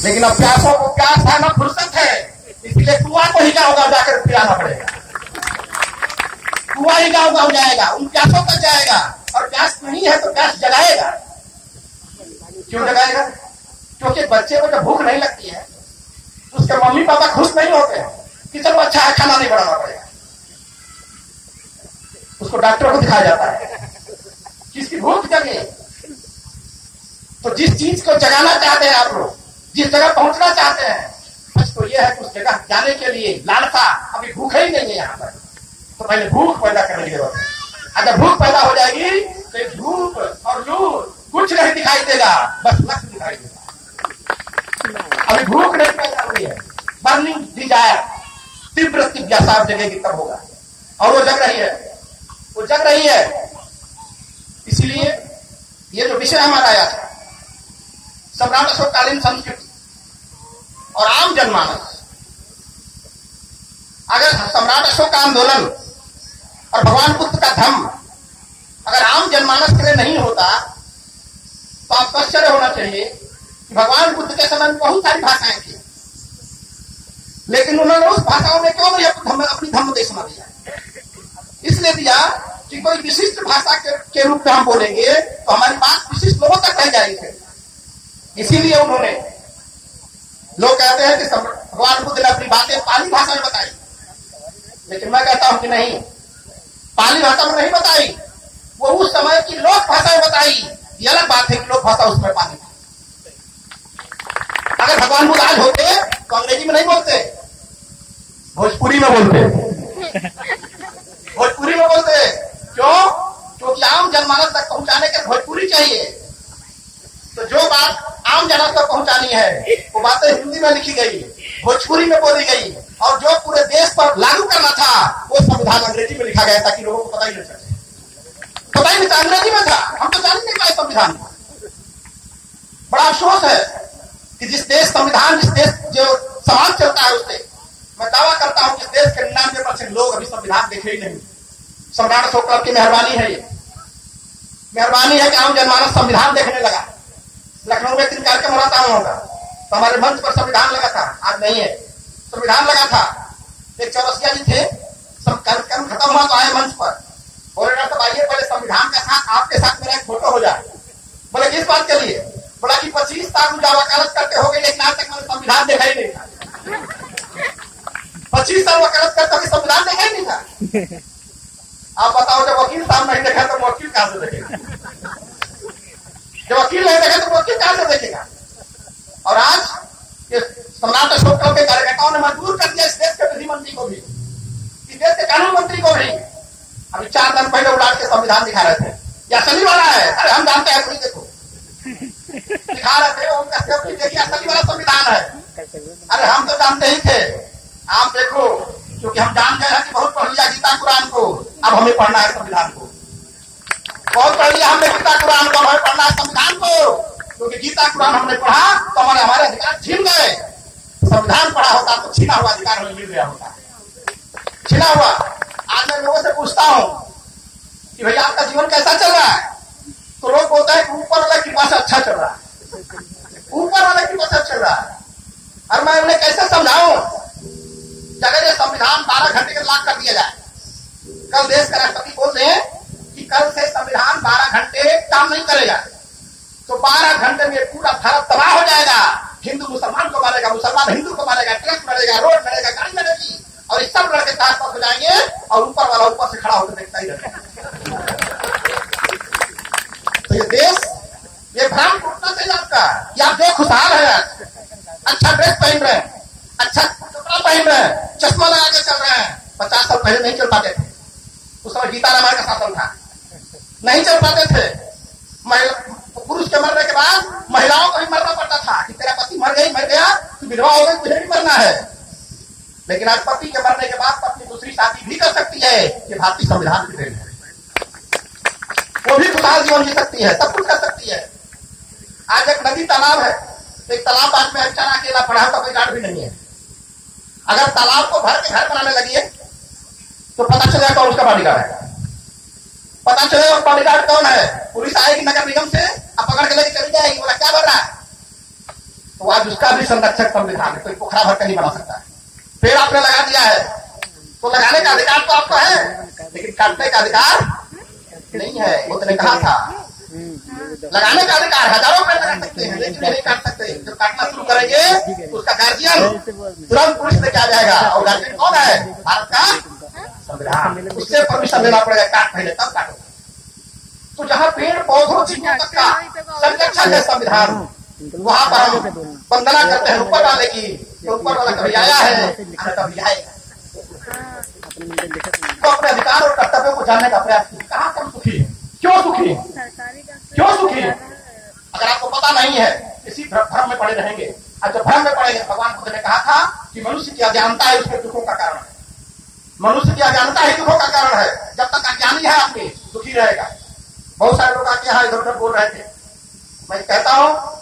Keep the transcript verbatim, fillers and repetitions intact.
लेकिन अब प्यासों को प्यास है, न फुर्सत है, इसलिए कुआं को ही गाँव गाँव जाकर पिलाना पड़ेगा। कुआं ही गाँव गाँव जाएगा, उन प्यासों तक जाएगा, और प्यास नहीं है तो प्यास जगाएगा। क्यों जगाएगा? क्योंकि बच्चे को जब भूख नहीं लगती है तो उसके मम्मी पापा खुश नहीं होते हैं कि चलो अच्छा है, खाना नहीं बनाना पड़ेगा। उसको डॉक्टर को दिखाया जाता है कि इसकी भूख जगे। तो जिस चीज को जगाना चाहते हैं आप लोग, जिस जगह पहुंचना चाहते हैं, सच तो यह है कि उस जगह जाने के लिए लालसा, अभी भूख ही नहीं है यहाँ पर, तो पहले भूख पैदा करने की जरूरत है। अगर भूख पैदा हो जाएगी तो धूप और नूर कुछ नहीं दिखाई देगा, बस लक्ष्य दिखाई देगा। अभी भूख नहीं पैदा हुई है, बर्निंग डिजायर, तीव्र जिज्ञासा जगेगी तब होगा, और वो जग रही है, वो जग रही है। इसलिए ये जो विषय हमारा आया था, सम्राट अशोककालीन संस्कृति और आम जनमानस, अगर सम्राट अशोक का आंदोलन और भगवान बुद्ध का धम्म अगर आम जनमानस के लिए नहीं होता तो आपको आश्चर्य होना चाहिए कि भगवान बुद्ध के समय में बहुत सारी भाषाएं थी, लेकिन उन्होंने उस भाषाओं में क्यों नहीं अपनी धम्म देशना दिया? इसलिए दिया कि कोई विशिष्ट भाषा के, के रूप में हम बोलेंगे तो हमारी बात विशिष्ट लोगों तक रह जाएगी। इसीलिए उन्होंने, लोग कहते हैं कि भगवान बुद्ध ने अपनी बातें पाली भाषा में बताई, लेकिन मैं कहता हूं कि नहीं, पाली भाषा में नहीं बताई, वो उस समय की लोक भाषा में बताई। ये अलग बात है कि लोक भाषा उसमें पाली थी। अगर भगवान बुद्ध आज होते तो अंग्रेजी में नहीं बोलते, भोजपुरी में बोलते, भोजपुरी में बोलते। क्यों? क्योंकि आम जनमानस तक पहुंचाने के भोजपुरी चाहिए। तो जो बात आम जनमानस तक पहुंचानी है वो बातें हिंदी में लिखी गई, भोजपुरी में बोली गई, और जो पूरे देश पर लागू करना था वो संविधान अंग्रेजी में लिखा गया ताकि लोगों को पता ही नहीं चले। पता ही नहीं था, अंग्रेजी में था, हम तो जान नहीं पाए संविधान को। बड़ा अफसोस है कि जिस देश संविधान, जिस देश जो समाज चलता है उससे, मैं दावा करता हूं कि देश के निन्यानवे परसेंट लोग अभी संविधान देखे ही नहीं। सम्राट अशोक क्लब की मेहरबानी है, ये मेहरबानी है कि आम जनमानस संविधान देखने लगा। लखनऊ में तीन कार्यक्रम हो रहा था होगा, तो हमारे मंच पर संविधान लगा था, आज नहीं है, संविधान लगा था। एक चौरसिया जी थे, सब कार्यक्रम खत्म हुआ तो आए मंच पर, बोले डॉक्टर साहब आइए पहले संविधान के साथ आपके साथ मेरा एक फोटो हो जाए। बोले किस बात के लिए? बोला कि पच्चीस साल मुझे वकालत करते हो गए, लेकिन आज तक मैंने संविधान देखा ही नहीं था। पच्चीस साल वकालत करते हुए संविधान देखा ही नहीं था। आप बताओ, जब वकील साहब नहीं देखा तो वकील कहां से देखेगा? जब वकील नहीं देखा तो वकील कहां से देखेगा? और आज सम्राट अशोक क्लब के कार्यकर्ताओं ने मजबूर कर दिया इस देश के विधि मंत्री को भी, इस देश के कानून मंत्री को भी। अभी चार दिन पहले उड़ाट के संविधान दिखा रहे थे, या असली वाला है? अरे हम जानते हैं, कोई देखो दिखा रहे थे, उनका देखिए असली वाला संविधान है। अरे हम तो जानते ही थे, आप देखो, क्योंकि हम जान गए हैं कि बहुत पढ़ लिया गीता कुरान को, अब हमें पढ़ना है संविधान को। बहुत पढ़ लिया हमने गीता कुरान को, हमें पढ़ना है संविधान को, क्योंकि गीता कुरान हमने पढ़ा तो हमारे हमारे अधिकार छीन गए। संविधान पढ़ा होता तो छीना हुआ अधिकार हमें मिल गया होता, छीना हुआ। आज मैं लोगों से पूछता हूं कि भैया आपका जीवन कैसा चल रहा है, तो लोग बोलते हैं कि ऊपर वाले की पास अच्छा चल रहा है, ऊपर वाले की पास अच्छा चल रहा है। और मैं उन्हें कैसे समझाऊं कि अगर ये संविधान बारह घंटे के लाख कर दिया जाए, कल देश का राष्ट्रपति बोल रहे हैं कि कल से संविधान बारह घंटे काम नहीं करेगा, तो बारह घंटे में पूरा भारत तबाह हो जाएगा। हिंदू मुसलमान को मारेगा, मुसलमान हिंदू को मारेगा, ट्रक लड़ेगा, रोड लड़ेगा, गाड़ी लड़ेगी, और इस सब लड़के ताश पर हो जाएंगे, और ऊपर वाला ऊपर से खड़ा होकर देखता ही रहेगा। तो ये देश, ये भ्रम टूटना चाहिए आपका। ये आप जो खुशहाल है, अच्छा ड्रेस पहन रहे हैं, अच्छा कपड़ा पहन रहे हैं, चश्मा लगा के चल रहे हैं, पचास साल पहले नहीं चल पाते थे। उस समय गीता रामायण का शासन था, नहीं चल पाते थे। पुरुष के मरने के बाद महिलाओं को भी मरना पड़ता था कि तेरा पति मर गई, मर गया, तू विधवा हो गई, तुझे भी मरना है। लेकिन आज पति के मरने के बाद पत्नी दूसरी शादी भी कर सकती है, ये भारतीय संविधान की देन है। वो भी खुशहाल जीवन जी सकती है, सब कुछ कर सकती है। आज एक नदी तालाब है, एक तालाब आज में बेचारा अकेला पड़ा का कोई गार्ड भी नहीं है। अगर तालाब को भर के घर बनाने लगी है तो पता चलेगा कौन उसका बॉडीगार्ड है, पता चलेगा बॉडीगार्ड कौन है। पुलिस आएगी नगर निगम से, अब पकड़ के लेके चली जाएगी, बोला क्या भर रहा है, तो आज उसका भी संरक्षक संविधान है, कोई पोखरा भर कर नहीं बना सकता है। पेड़ आपने लगा दिया है तो लगाने का अधिकार तो आपका है, लेकिन काटने का अधिकार नहीं है। उसने कहा था लगाने का अधिकार हजारों पेड़ लगा सकते हैं, लेकिन नहीं काट सकते। जब काटना शुरू करेंगे तो उसका गार्जियन तुरंत पुलिस लेके आ जाएगा, और गार्जियन कौन है? भारत का संविधान। उससे परमिशन लेना पड़ेगा, काट पहले तब काटो। तो जहाँ पेड़ पौधों चीजों तक का संरक्षण है संविधान, वहां पर हम वंदना करते हैं ऊपर वाले की, तो ऊपर वाला कभी आया है कभी आएगा। तो अपने अधिकार और कर्तव्यों को जानने का प्रयास कीजिए। कहाँ कम सुखी है, क्यों सुखी है, क्यों सुखी है? अगर आपको पता नहीं है, इसी भ्रम में पड़े रहेंगे। और जब भ्रम में पड़ेंगे, भगवान खुद ने कहा था कि मनुष्य की अज्ञानता है उसके दुखों का कारण है। मनुष्य की अज्ञानता ही दुखों का कारण है। जब तक अज्ञानी है आदमी दुखी रहेगा। बहुत सारे लोग आके यहाँ इधर उधर बोल रहे थे। मैं कहता हूँ